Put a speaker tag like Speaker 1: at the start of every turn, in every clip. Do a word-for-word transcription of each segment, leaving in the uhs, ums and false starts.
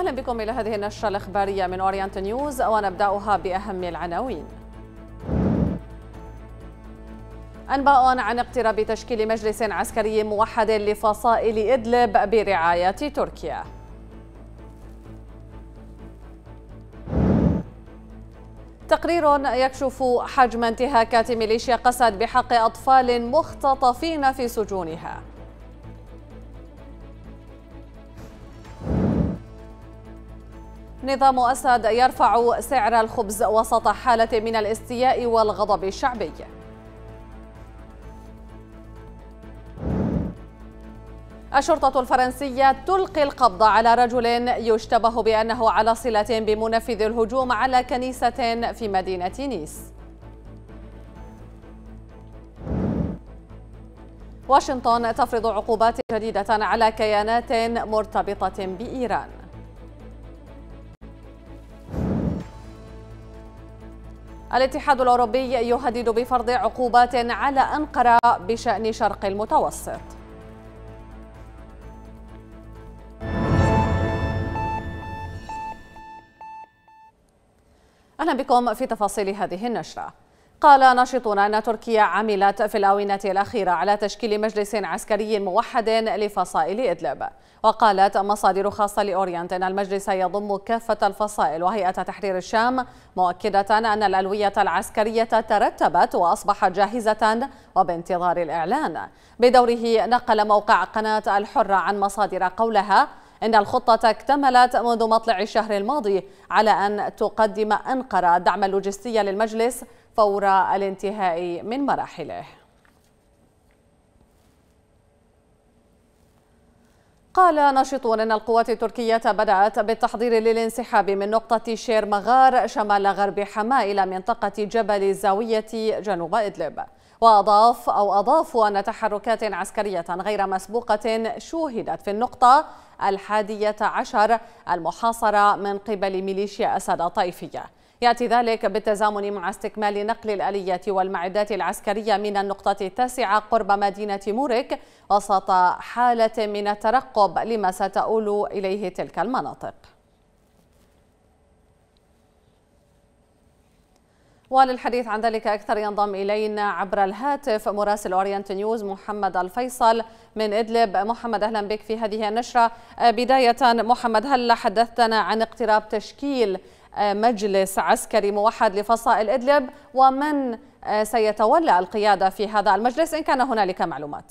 Speaker 1: أهلا بكم إلى هذه النشرة الإخبارية من أورينت نيوز، ونبدأها بأهم العناوين. أنباء عن اقتراب تشكيل مجلس عسكري موحد لفصائل إدلب برعاية تركيا. تقرير يكشف حجم انتهاكات ميليشيا قسد بحق أطفال مختطفين في سجونها. نظام أسد يرفع سعر الخبز وسط حالة من الاستياء والغضب الشعبي. الشرطة الفرنسية تلقي القبض على رجل يشتبه بأنه على صلة بمنفذ الهجوم على كنيسة في مدينة نيس. واشنطن تفرض عقوبات جديدة على كيانات مرتبطة بإيران. الاتحاد الأوروبي يهدد بفرض عقوبات على أنقرة بشأن شرق المتوسط. أهلا بكم في تفاصيل هذه النشرة. قال ناشطون أن تركيا عملت في الآونة الأخيرة على تشكيل مجلس عسكري موحد لفصائل إدلب. وقالت مصادر خاصة لأورينت أن المجلس يضم كافة الفصائل وهيئة تحرير الشام، مؤكدة أن الألوية العسكرية ترتبت وأصبحت جاهزة وبانتظار الإعلان. بدوره نقل موقع قناة الحرة عن مصادر قولها إن الخطة اكتملت منذ مطلع الشهر الماضي على أن تقدم أنقرة الدعم اللوجستي للمجلس فور الانتهاء من مراحله. قال ناشطون أن القوات التركية بدأت بالتحضير للانسحاب من نقطة شير مغار شمال غرب حماة إلى منطقة جبل الزاوية جنوب إدلب. وأضاف أو أضافوا أن تحركات عسكرية غير مسبوقة شوهدت في النقطة الحادية عشر المحاصرة من قبل ميليشيا أسد الطائفية. يأتي ذلك بالتزامن مع استكمال نقل الآليات والمعدات العسكرية من النقطة التاسعة قرب مدينة مورك وسط حالة من الترقب لما ستؤول إليه تلك المناطق. وللحديث عن ذلك أكثر ينضم إلينا عبر الهاتف مراسل أورينت نيوز محمد الفيصل من إدلب. محمد أهلا بك في هذه النشرة. بداية محمد، هل حدثتنا عن اقتراب تشكيل مجلس عسكري موحد لفصائل إدلب، ومن سيتولى القيادة في هذا المجلس إن كان هنالك معلومات؟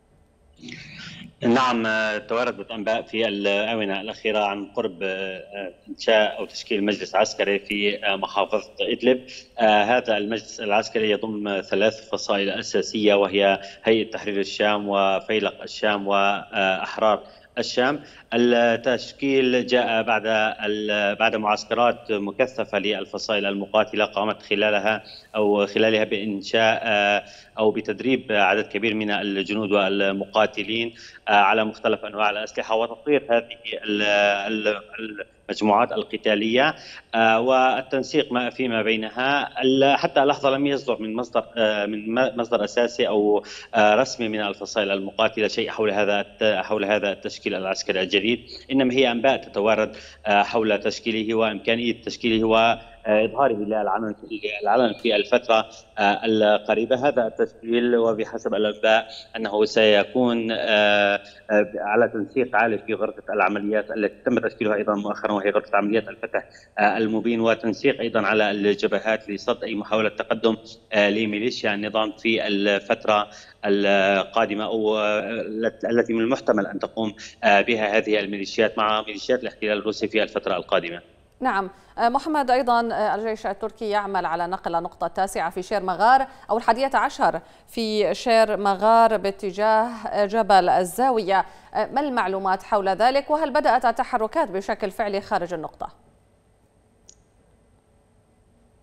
Speaker 2: نعم، تواردت أنباء في الآونة الأخيرة عن قرب إنشاء أو تشكيل مجلس عسكري في محافظة إدلب. هذا المجلس العسكري يضم ثلاث فصائل أساسية، وهي هيئة تحرير الشام وفيلق الشام وأحرار الشام. التشكيل جاء بعد بعد معسكرات مكثفة للفصائل المقاتلة قامت خلالها أو خلالها بإنشاء أو بتدريب عدد كبير من الجنود والمقاتلين على مختلف أنواع الأسلحة وتطوير هذه المجموعات القتالية والتنسيق ما فيما بينها. حتى اللحظة لم يصدر من مصدر من مصدر أساسي أو رسمي من الفصائل المقاتلة شيء حول هذا حول هذا التشكيل العسكري الجديد، إنما هي أنباء تتوارد حول تشكيله وإمكانية تشكيله وإظهاره للعلن العلن في الفترة القريبة. هذا التشكيل وبحسب الأنباء أنه سيكون على تنسيق عالي في غرفة العمليات التي تم تشكيلها أيضا مؤخرا، وهي غرفة عمليات الفتح المبين، وتنسيق أيضا على الجبهات لصد أي محاولة تقدم لميليشيا النظام في الفترة القادمة أو التي من المحتمل أن تقوم بها هذه الميليشيات مع ميليشيات الاحتلال الروسي في الفترة القادمة.
Speaker 1: نعم محمد، أيضا الجيش التركي يعمل على نقل النقطة التاسعة في شير مغار أو الحادية عشر في شير مغار باتجاه جبل الزاوية. ما المعلومات حول ذلك، وهل بدأت التحركات بشكل فعلي خارج النقطة؟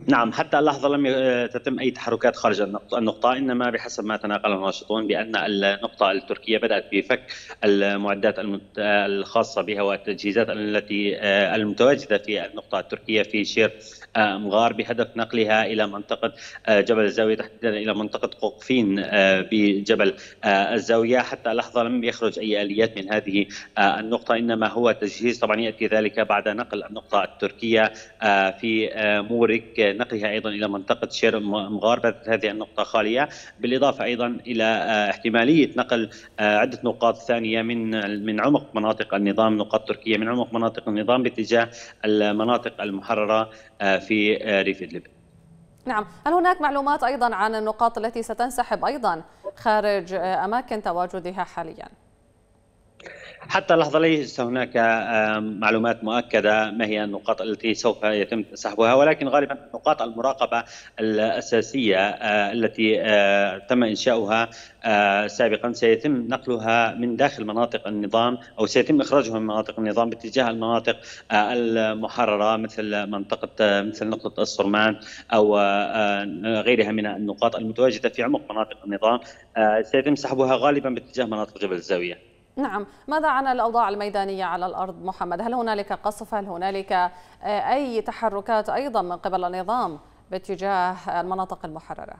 Speaker 2: نعم، حتى اللحظة لم تتم أي تحركات خارج النقطة، إنما بحسب ما تناقله الناشطون بأن النقطة التركية بدأت بفك المعدات الخاصة بها والتجهيزات التي المتواجدة في النقطة التركية في شير مغار بهدف نقلها إلى منطقة جبل الزاوية، تحديدا إلى منطقة قوقفين بجبل الزاوية. حتى اللحظة لم يخرج أي آليات من هذه النقطة، إنما هو تجهيز. طبعا يأتي ذلك بعد نقل النقطة التركية في مورك، نقلها ايضا الى منطقه شير مغار، باتت هذه النقطه خاليه، بالاضافه ايضا الى احتماليه نقل عده نقاط ثانيه من من عمق مناطق النظام، نقاط تركيه من عمق مناطق النظام باتجاه المناطق المحرره في ريف ادلب.
Speaker 1: نعم، هل هناك معلومات ايضا عن النقاط التي ستنسحب ايضا خارج اماكن تواجدها حاليا؟
Speaker 2: حتى اللحظة ليس هناك معلومات مؤكدة ما هي النقاط التي سوف يتم سحبها، ولكن غالبا نقاط المراقبة الأساسية التي تم إنشاؤها سابقا سيتم نقلها من داخل مناطق النظام، أو سيتم إخراجها من مناطق النظام باتجاه المناطق المحررة مثل منطقة مثل نقطة الصرمان أو غيرها من النقاط المتواجدة في عمق مناطق النظام. سيتم سحبها غالبا باتجاه مناطق جبل الزاوية.
Speaker 1: نعم، ماذا عن الأوضاع الميدانية على الأرض محمد؟ هل هنالك قصف؟ هل هنالك أي تحركات أيضا من قبل النظام باتجاه المناطق المحررة؟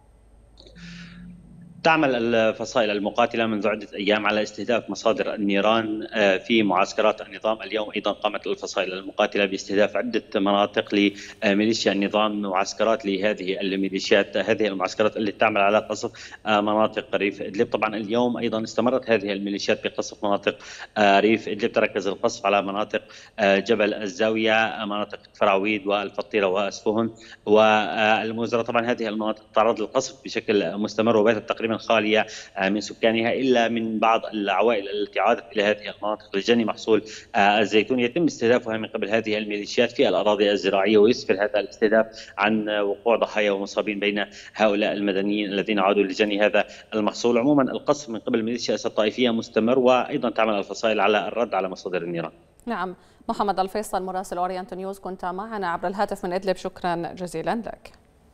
Speaker 2: تعمل الفصائل المقاتلة منذ عدة أيام على استهداف مصادر النيران في معسكرات النظام. اليوم أيضا قامت الفصائل المقاتلة باستهداف عدة مناطق لميليشيا النظام، معسكرات لهذه الميليشيات، هذه المعسكرات التي تعمل على قصف مناطق ريف إدلب. طبعا اليوم أيضا استمرت هذه الميليشيات بقصف مناطق ريف إدلب، تركز القصف على مناطق جبل الزاوية، مناطق فراويد والفطيرة وأسفهن والموزرة. طبعا هذه المناطق تعرض للقصف بشكل مستمر وباتت تقريبا خالية من سكانها، إلا من بعض العوائل التي عادت إلى هذه المناطق لجني محصول الزيتون يتم استهدافها من قبل هذه الميليشيات في الأراضي الزراعية، ويسفر هذا الاستهداف عن وقوع ضحايا ومصابين بين هؤلاء المدنيين الذين عادوا لجني هذا المحصول. عموما القصف من قبل ميليشيا أسد الطائفية مستمر، وأيضا تعمل الفصائل على الرد على مصادر النيران.
Speaker 1: نعم، محمد الفيصل مراسل أورينت نيوز كنت معنا عبر الهاتف من إدلب، شكرا جزيلا لك.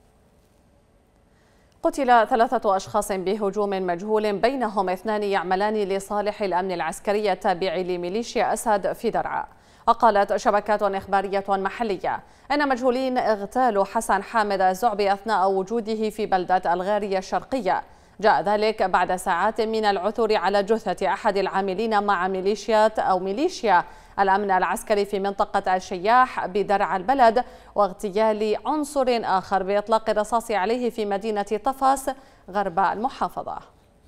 Speaker 1: قتل ثلاثة أشخاص بهجوم مجهول بينهم اثنان يعملان لصالح الأمن العسكري التابع لميليشيا أسد في درعا. وقالت شبكات إخبارية محلية أن مجهولين اغتالوا حسن حامد الزعبي أثناء وجوده في بلدة الغارية الشرقية. جاء ذلك بعد ساعات من العثور على جثة أحد العاملين مع ميليشيات أو ميليشيا الأمن العسكري في منطقة الشياح بدرع البلد، واغتيال عنصر آخر بإطلاق الرصاص عليه في مدينة طفاس غرب المحافظة.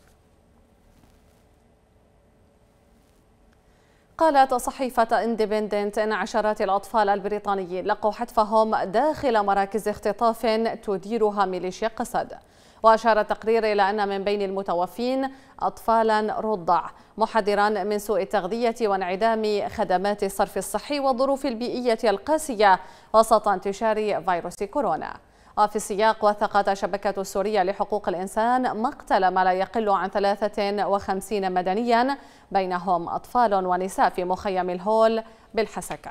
Speaker 1: قالت صحيفة اندبندنت أن عشرات الأطفال البريطانيين لقوا حتفهم داخل مراكز اختطاف تديرها ميليشيا قسد. وأشار التقرير إلى أن من بين المتوفين أطفالا رضع، محذرا من سوء التغذية وانعدام خدمات الصرف الصحي والظروف البيئية القاسية وسط انتشار فيروس كورونا. وفي السياق وثقت الشبكة السورية لحقوق الإنسان مقتل ما لا يقل عن ثلاثة وخمسين مدنيا بينهم أطفال ونساء في مخيم الهول بالحسكة.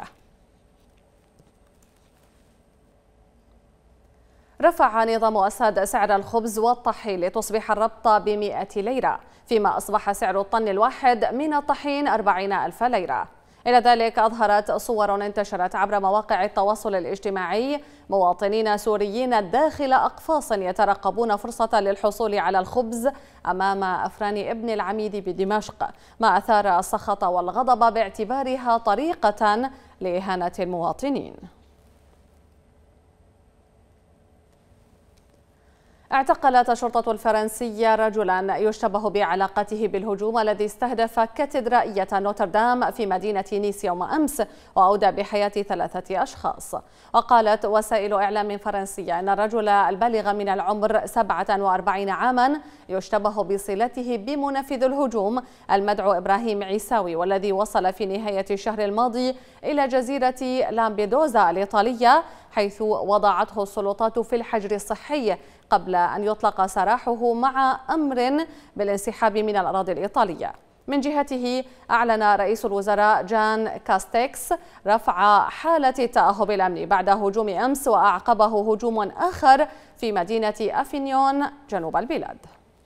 Speaker 1: رفع نظام أسد سعر الخبز والطحين لتصبح الربطة بمئة ليرة، فيما أصبح سعر الطن الواحد من الطحين أربعين ألف ليرة. إلى ذلك أظهرت صور انتشرت عبر مواقع التواصل الاجتماعي مواطنين سوريين داخل أقفاص يترقبون فرصة للحصول على الخبز أمام أفران ابن العميد بدمشق، ما أثار السخط والغضب باعتبارها طريقة لإهانة المواطنين. اعتقلت الشرطة الفرنسية رجلا يشتبه بعلاقته بالهجوم الذي استهدف كاتدرائية نوتردام في مدينة نيس يوم أمس وأودى بحياة ثلاثة أشخاص. وقالت وسائل إعلام فرنسية أن الرجل البالغ من العمر سبعة وأربعين عاما يشتبه بصلته بمنفذ الهجوم المدعو إبراهيم عيساوي، والذي وصل في نهاية الشهر الماضي إلى جزيرة لامبيدوزا الإيطالية، حيث وضعته السلطات في الحجر الصحي قبل أن يطلق سراحه مع أمر بالانسحاب من الأراضي الإيطالية. من جهته أعلن رئيس الوزراء جان كاستكس رفع حالة التأهب الأمني بعد هجوم أمس وأعقبه هجوم آخر في مدينة أفينيون جنوب البلاد.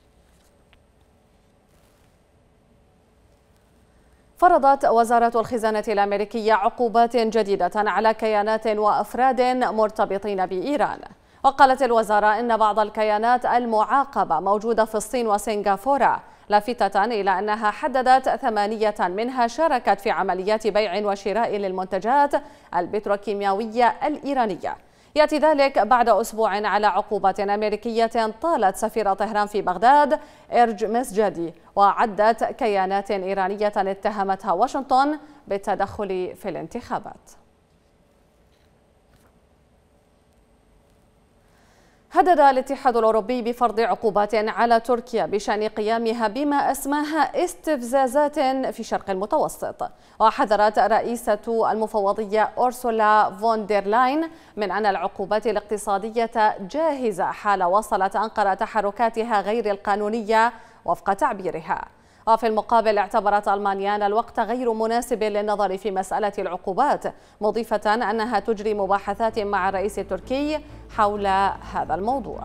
Speaker 1: فرضت وزارة الخزانة الأمريكية عقوبات جديدة على كيانات وأفراد مرتبطين بإيران. وقالت الوزارة إن بعض الكيانات المعاقبة موجودة في الصين وسنغافورة، لافتة إلى أنها حددت ثمانية منها شاركت في عمليات بيع وشراء للمنتجات البتروكيماوية الإيرانية. يأتي ذلك بعد أسبوع على عقوبات أمريكية طالت سفير طهران في بغداد إرج مسجدي، وعدت كيانات إيرانية اتهمتها واشنطن بالتدخل في الانتخابات. هدد الاتحاد الأوروبي بفرض عقوبات على تركيا بشأن قيامها بما أسماها استفزازات في شرق المتوسط. وحذرت رئيسة المفوضية أورسولا فون دير لاين من أن العقوبات الاقتصادية جاهزة حال وصلت أنقرة تحركاتها غير القانونية وفق تعبيرها. وفي المقابل اعتبرت ألمانيا أن الوقت غير مناسب للنظر في مسألة العقوبات، مضيفة أنها تجري مباحثات مع الرئيس التركي حول هذا الموضوع.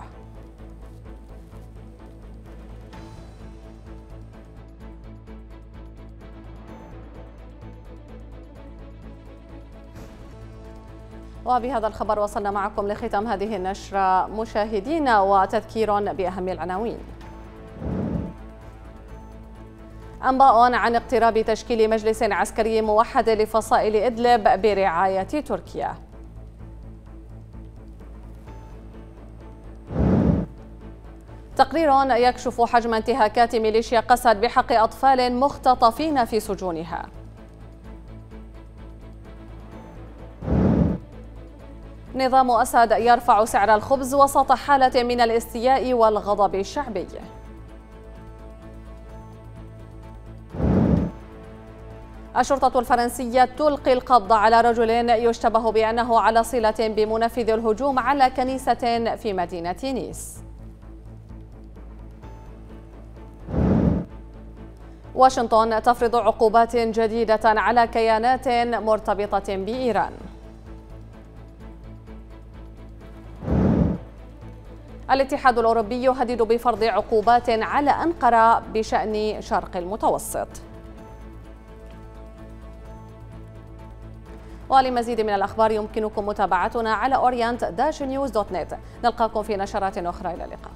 Speaker 1: وبهذا الخبر وصلنا معكم لختام هذه النشرة مشاهدينا، وتذكير بأهم العناوين. أنباء عن اقتراب تشكيل مجلس عسكري موحد لفصائل إدلب برعاية تركيا. تقرير يكشف حجم انتهاكات ميليشيا قسد بحق أطفال مختطفين في سجونها. نظام أسد يرفع سعر الخبز وسط حالة من الاستياء والغضب الشعبي. الشرطة الفرنسية تلقي القبض على رجل يشتبه بأنه على صلة بمنفذ الهجوم على كنيسة في مدينة نيس. واشنطن تفرض عقوبات جديدة على كيانات مرتبطة بإيران. الاتحاد الأوروبي يهدد بفرض عقوبات على أنقرة بشأن شرق المتوسط. ولمزيد من الأخبار يمكنكم متابعتنا على أورينت داش نيوز دوت نت. نلقاكم في نشرات أخرى، إلى اللقاء.